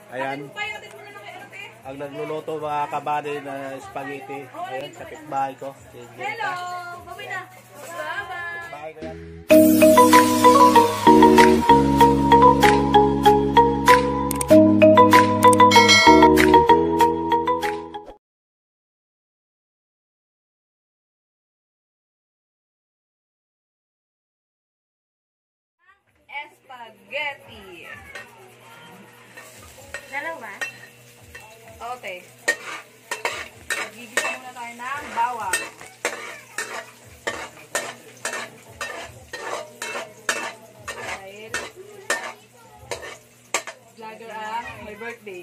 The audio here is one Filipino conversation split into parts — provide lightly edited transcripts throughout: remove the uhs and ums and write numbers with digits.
Ayan. Ang nagluluto mga kabady na spaghetti. Ayan, sa pitbahay ko. Hello! Bye na! Bye-bye! Bahay ko yan. Spaghetti. Dalawa? Okay. Gigisa muna tayo ng bawang. Dahil vlogger ang my birthday.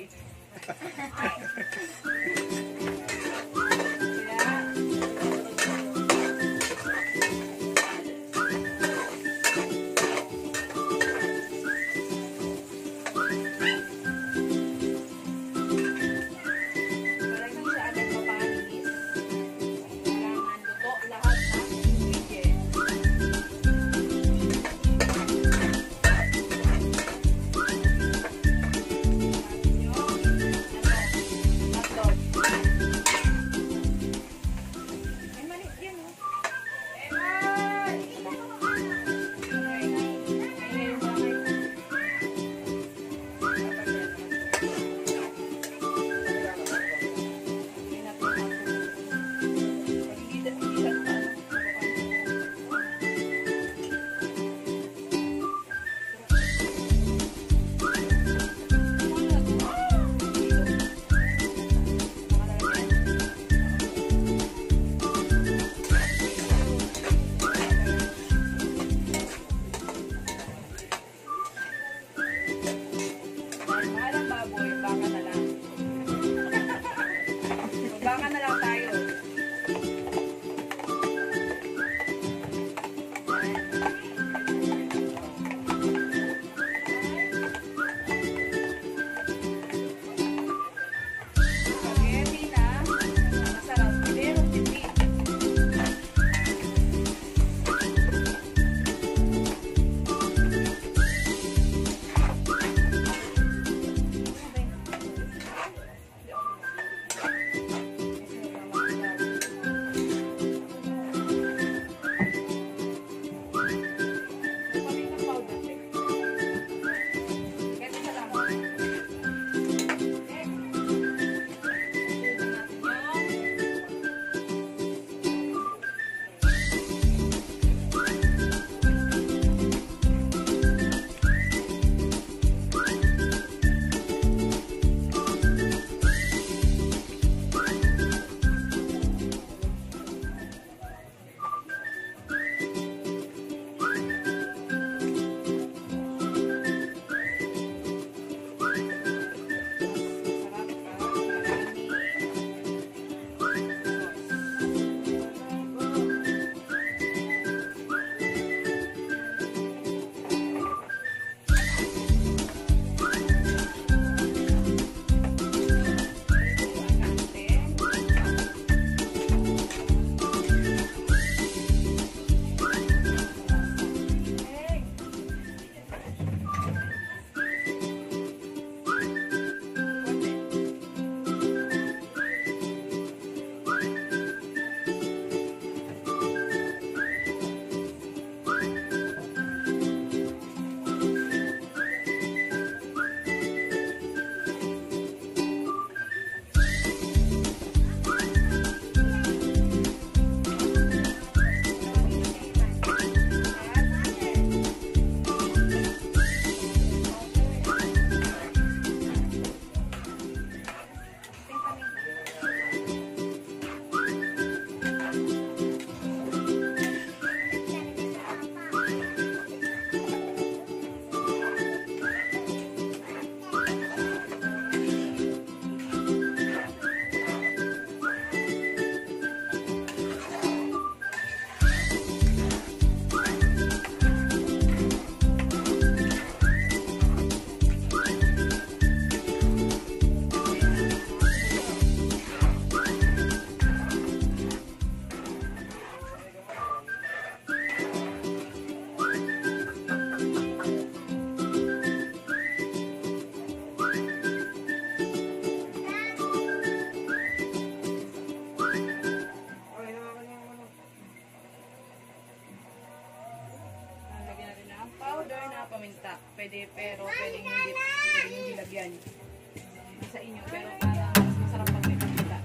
pero pwedeng hindi lagyan. Sa inyo, pero parang mas masarap pag may paminta.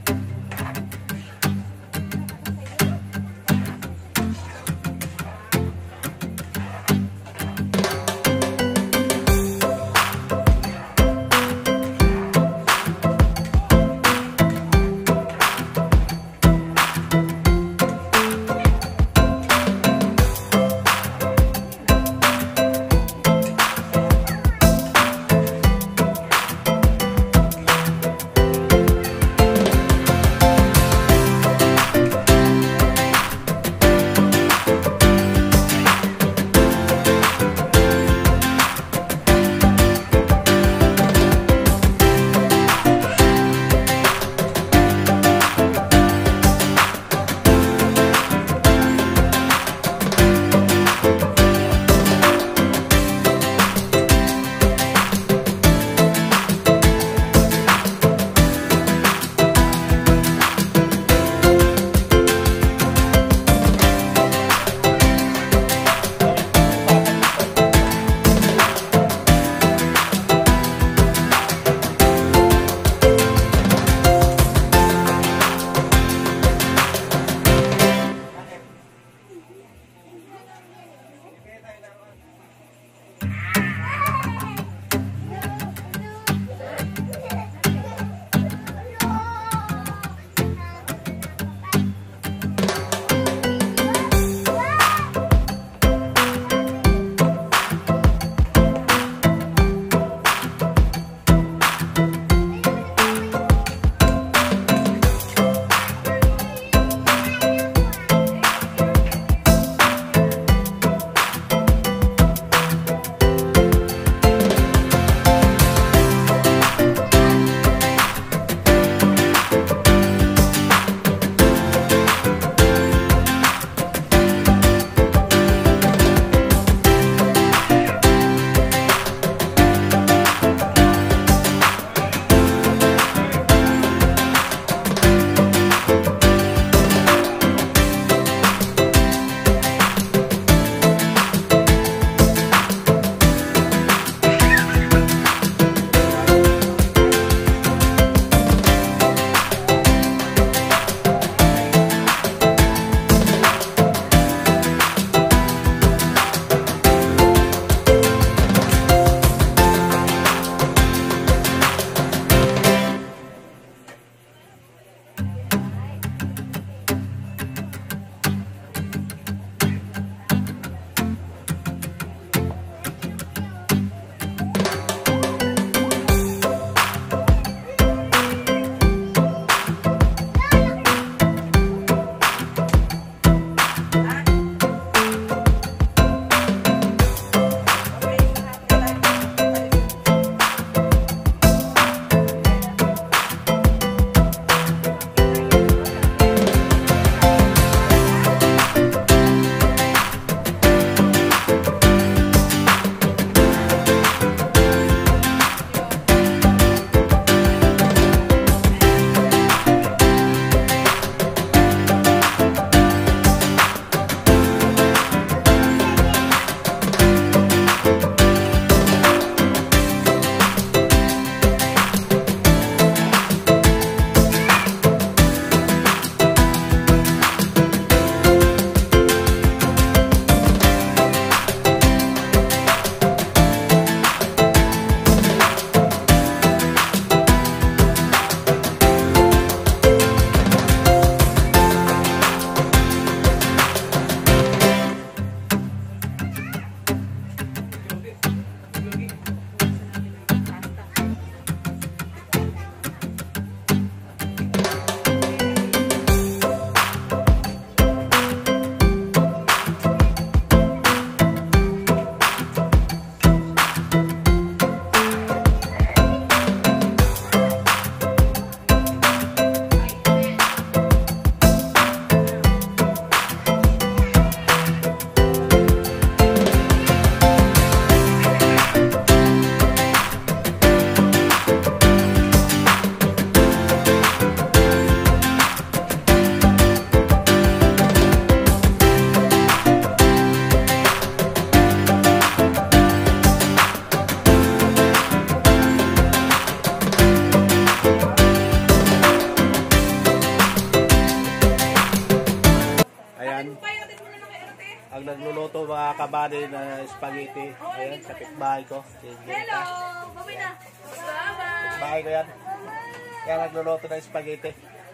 nagluluto mga kabady na spaghetti. Ayan, kapitbahay ko. Si Hello! Jenita. Bye na! Bye-bye! Kapitbahay ko yan. Kaya nagluluto ng spaghetti.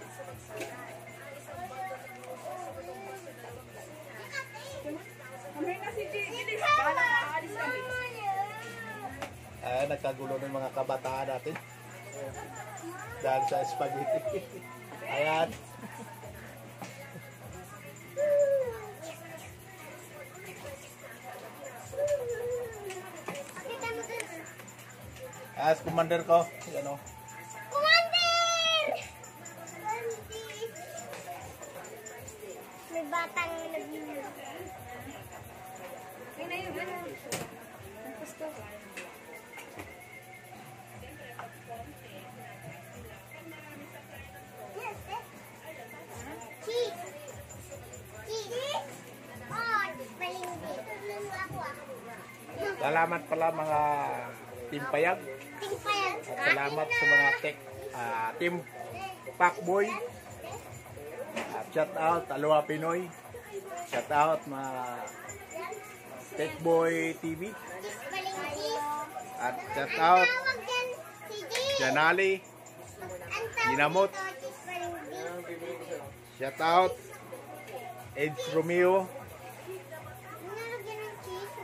Kamay na si Gigi. Bala na, aalis kami. Ayan, nagkagulo ng mga kabataan natin. Dahil sa spaghetti. Ayan. As commander ko, yan o. Commander! May batang nagbibigay. Ay na yun, ano? Gusto. Yes, eh? Cheese. Cheese. Oh, palindi. Ako. Salamat pala mga Team Payag. Tingpayan. At salamat sa mga Team Pacboy. At shout out Aloha Pinoy. Shout out mga Techboy TV. Cheese palindi. At shout out Tawag yan si G. Janali. Ang tawag Dinamot. dito, cheese palindi. Shout out Edge Romeo. Nalagyan ng cheese.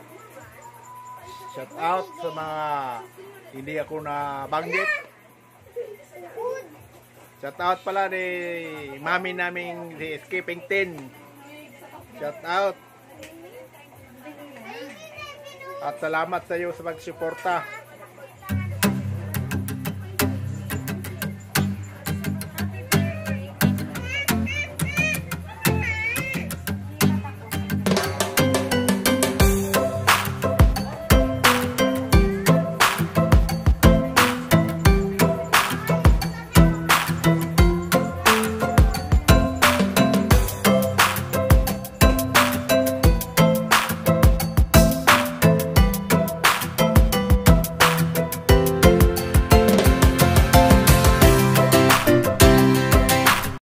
Shout out sa mga hindi ako na banggit. Food. Shout out pala ni mami naming si Escaping 10. Shout out. At salamat sa iyo sa pagsuporta